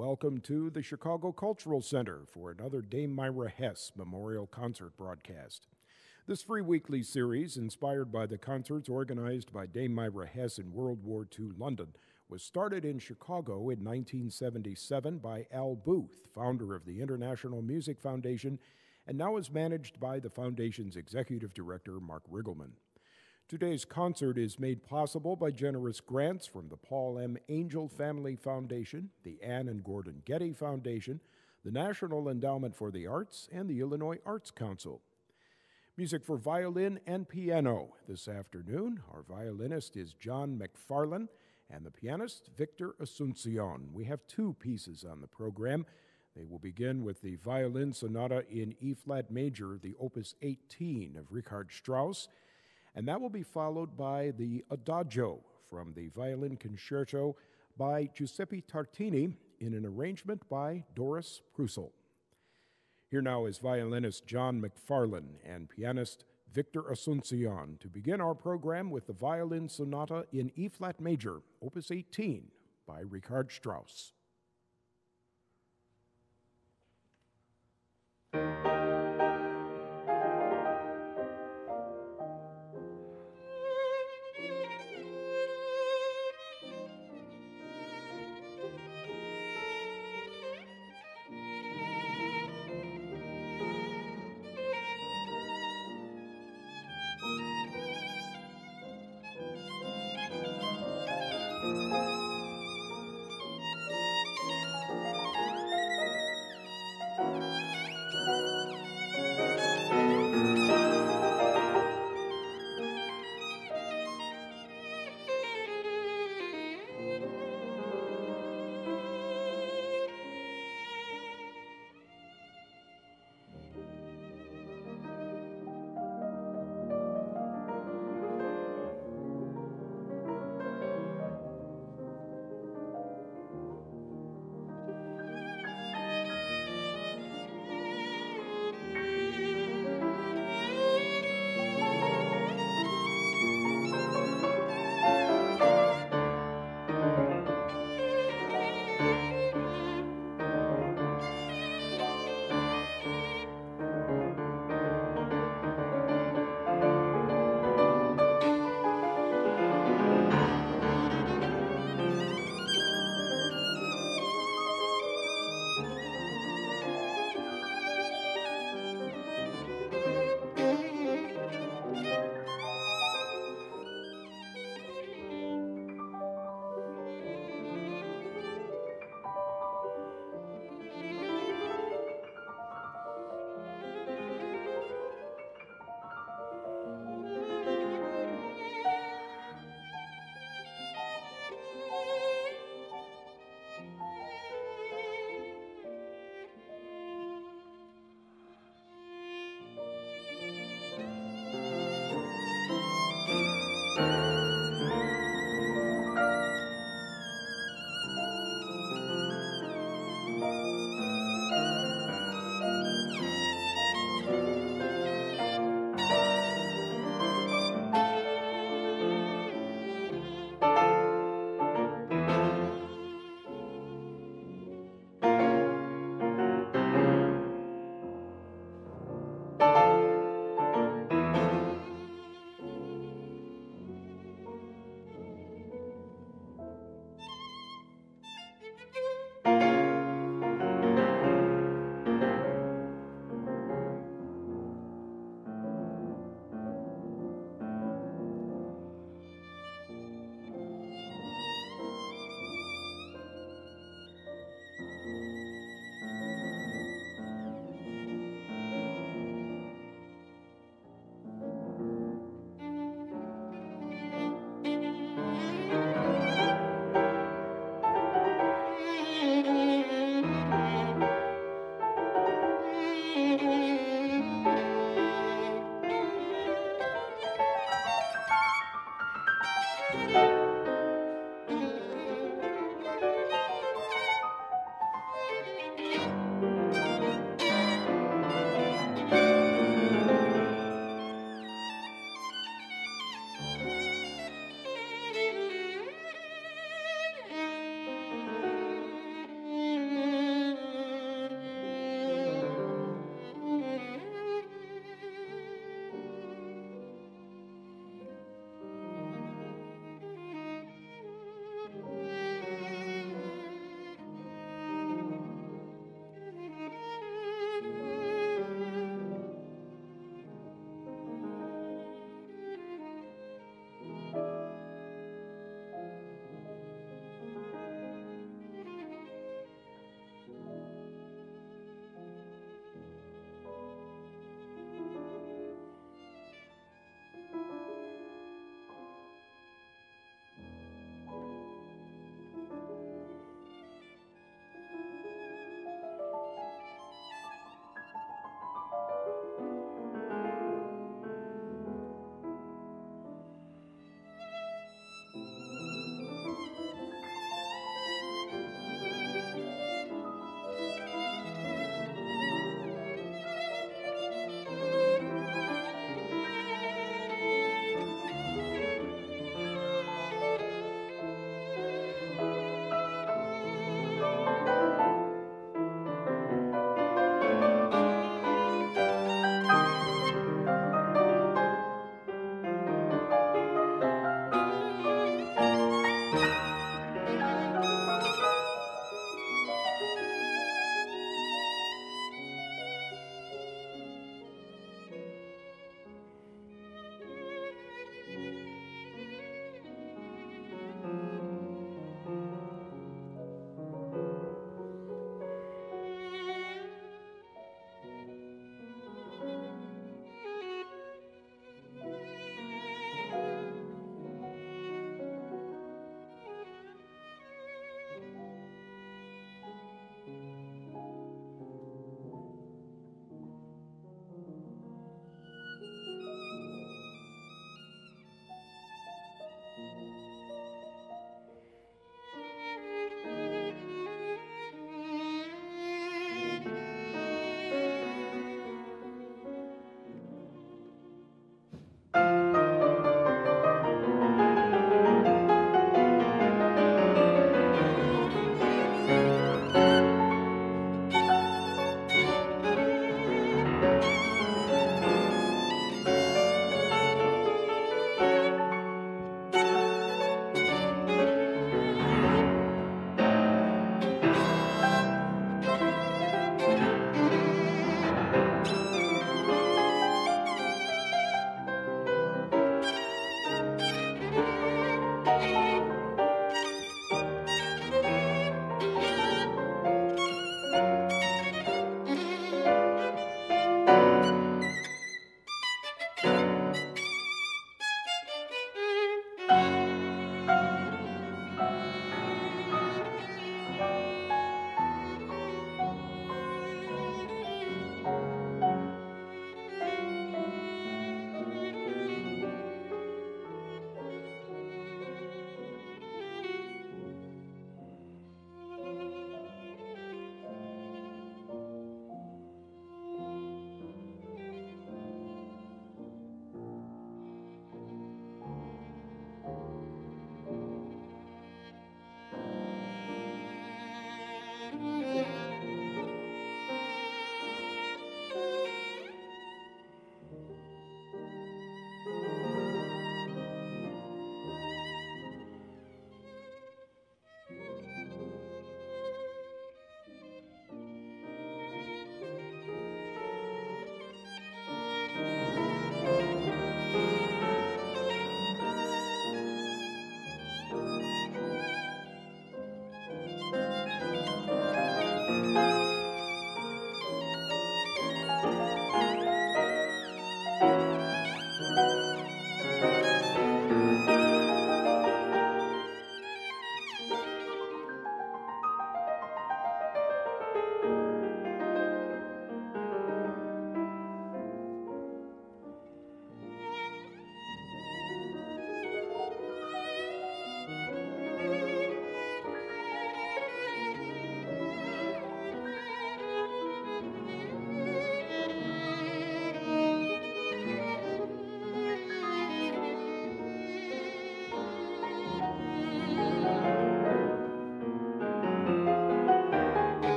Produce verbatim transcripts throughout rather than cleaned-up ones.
welcome to the Chicago Cultural Center for another Dame Myra Hess Memorial Concert broadcast. This free weekly series, inspired by the concerts organized by Dame Myra Hess in World War Two London, was started in Chicago in nineteen seventy-seven by Al Booth, founder of the International Music Foundation, and now is managed by the Foundation's executive director, Mark Riggleman. Today's concert is made possible by generous grants from the Paul M. Angel Family Foundation, the Ann and Gordon Getty Foundation, the National Endowment for the Arts, and the Illinois Arts Council. Music for violin and piano. This afternoon, our violinist is John McFarlane, and the pianist, Victor Asuncion. We have two pieces on the program. They will begin with the Violin Sonata in E-flat major, the Opus eighteen of Richard Strauss, and that will be followed by the Adagio from the Violin Concerto by Giuseppe Tartini in an arrangement by Doris Prusel. Here now is violinist John McFarlane and pianist Victor Asuncion to begin our program with the Violin Sonata in E-flat major, Opus eighteen by Richard Strauss.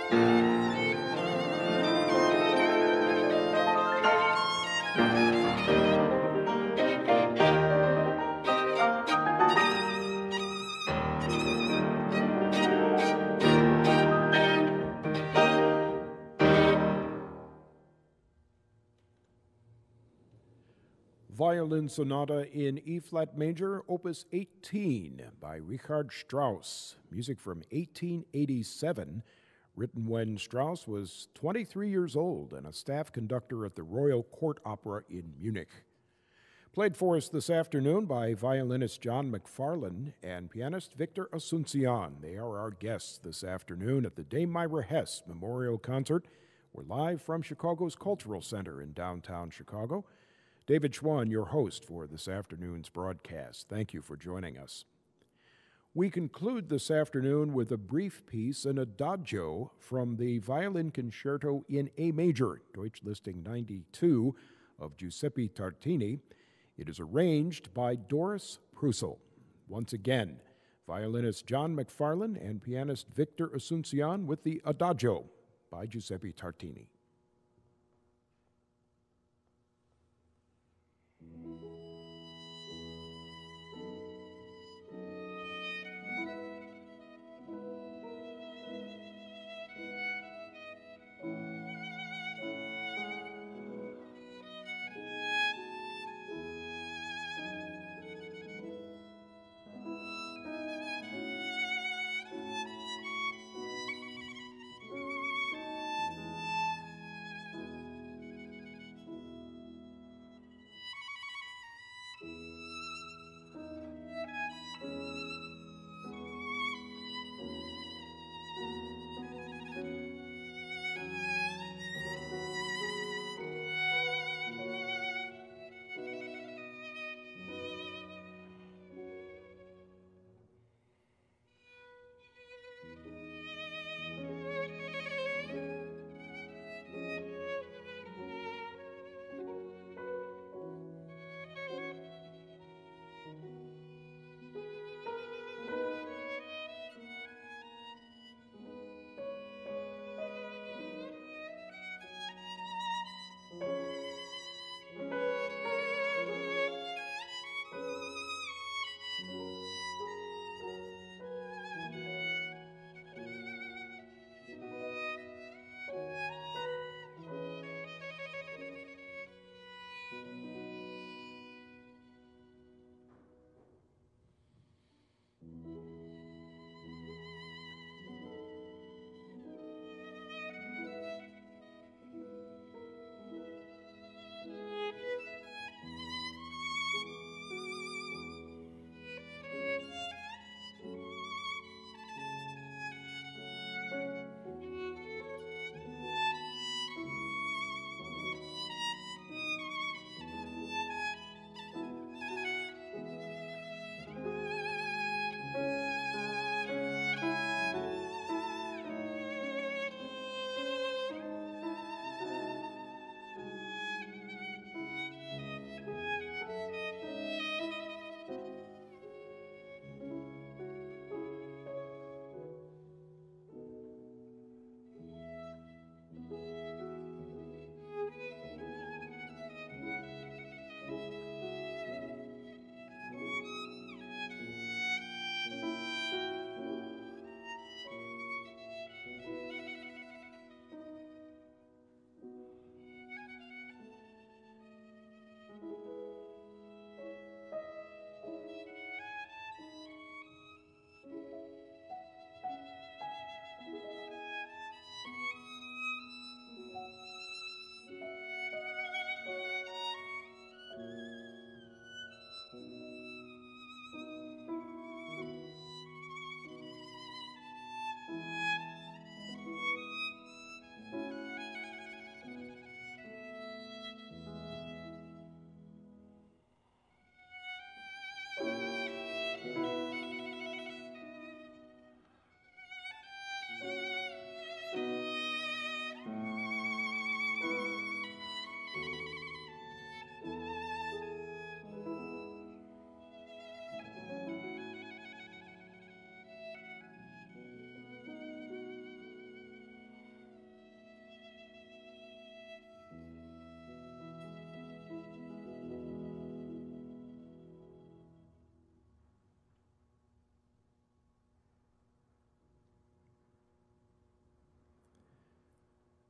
Violin Sonata in E-flat major, opus eighteen by Richard Strauss, music from eighteen eighty-seven, written when Strauss was twenty-three years old and a staff conductor at the Royal Court Opera in Munich. Played for us this afternoon by violinist John McFarlane and pianist Victor Asuncion. They are our guests this afternoon at the Dame Myra Hess Memorial Concert. We're live from Chicago's Cultural Center in downtown Chicago. David Schwann, your host for this afternoon's broadcast. Thank you for joining us. We conclude this afternoon with a brief piece, an adagio from the Violin Concerto in A major, Deutsch listing ninety-two, of Giuseppe Tartini. It is arranged by Doris Prusel. Once again, violinist John McFarlane and pianist Victor Asuncion with the adagio by Giuseppe Tartini.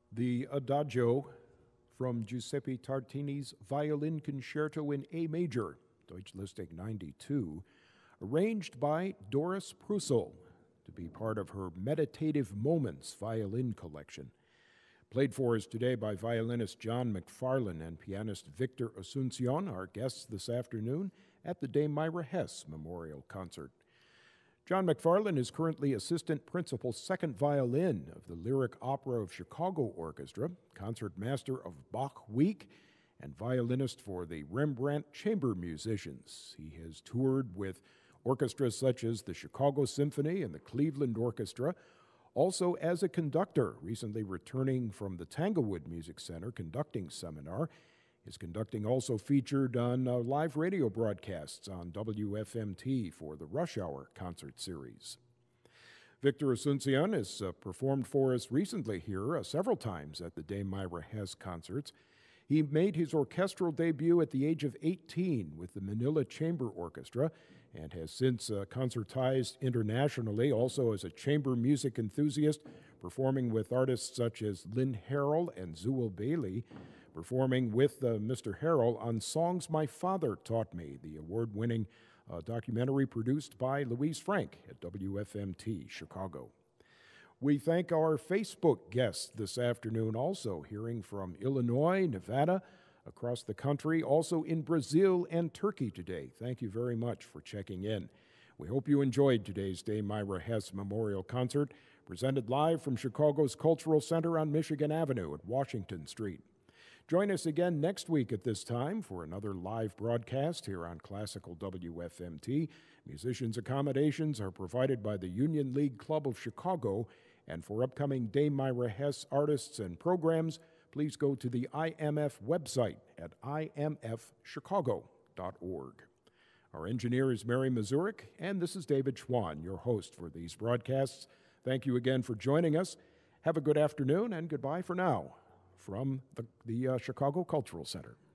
The Adagio from Giuseppe Tartini's Violin Concerto in A Major, Deutschlistig ninety-two, arranged by Doris Prussel to be part of her Meditative Moments violin collection. Played for us today by violinist John McFarlane and pianist Victor Asuncion, our guests this afternoon at the Dame Myra Hess Memorial Concert. John McFarlane is currently Assistant Principal Second Violin of the Lyric Opera of Chicago Orchestra, concertmaster of Bach Week, and violinist for the Rembrandt Chamber Musicians. He has toured with orchestras such as the Chicago Symphony and the Cleveland Orchestra, also as a conductor, recently returning from the Tanglewood Music Center conducting seminar. His conducting also featured on uh, live radio broadcasts on W F M T for the Rush Hour concert series. Victor Asuncion has uh, performed for us recently here uh, several times at the Dame Myra Hess concerts. He made his orchestral debut at the age of eighteen with the Manila Chamber Orchestra and has since uh, concertized internationally, also as a chamber music enthusiast, performing with artists such as Lynn Harrell and Zewel Bailey, performing with uh, Mister Harrell on Songs My Father Taught Me, the award-winning uh, documentary produced by Louise Frank at W F M T Chicago. We thank our Facebook guests this afternoon also, hearing from Illinois, Nevada, across the country, also in Brazil and Turkey today. Thank you very much for checking in. We hope you enjoyed today's Dame Myra Hess Memorial Concert, presented live from Chicago's Cultural Center on Michigan Avenue at Washington Street. Join us again next week at this time for another live broadcast here on Classical W F M T. Musicians' accommodations are provided by the Union League Club of Chicago, and for upcoming Dame Myra Hess artists and programs, please go to the I M F website at I M F chicago dot org. Our engineer is Mary Mazurik, and this is David Schwann, your host for these broadcasts. Thank you again for joining us. Have a good afternoon, and goodbye for now from the, the uh, Chicago Cultural Center.